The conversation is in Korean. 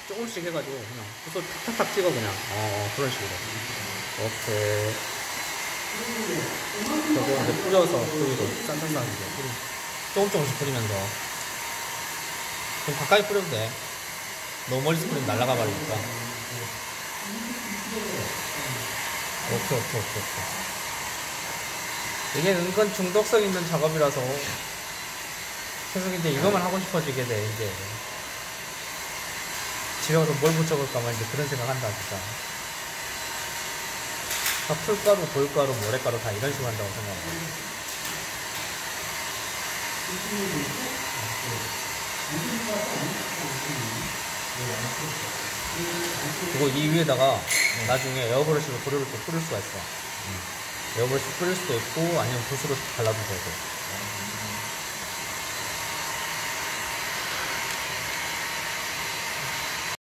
조금씩 해가지고 그냥 붓을 탁탁탁 찍어 그냥 그런 식으로. 이렇게 저거 이제 뿌려서 뿌리고 짠짠짠 이제 조금씩 뿌리면서 좀 가까이 뿌려도 돼. 너무 멀리서 뿌리면 날아가 버리니까. 오케이. 이게 은근 중독성 있는 작업이라서 계속 이제 이것만 하고 싶어지게 돼. 이제 집에 가서 뭘 붙여볼까만 이제 그런 생각 한다 진짜. 다 풀가루, 돌가루, 모래가루 다 이런 식으로 한다고 생각해. 그리고 이 위에다가 나중에 에어브러쉬로 도료를 또 뿌릴 수가 있어. 에어브러쉬 뿌릴 수도 있고 아니면 붓으로 발라도 되고.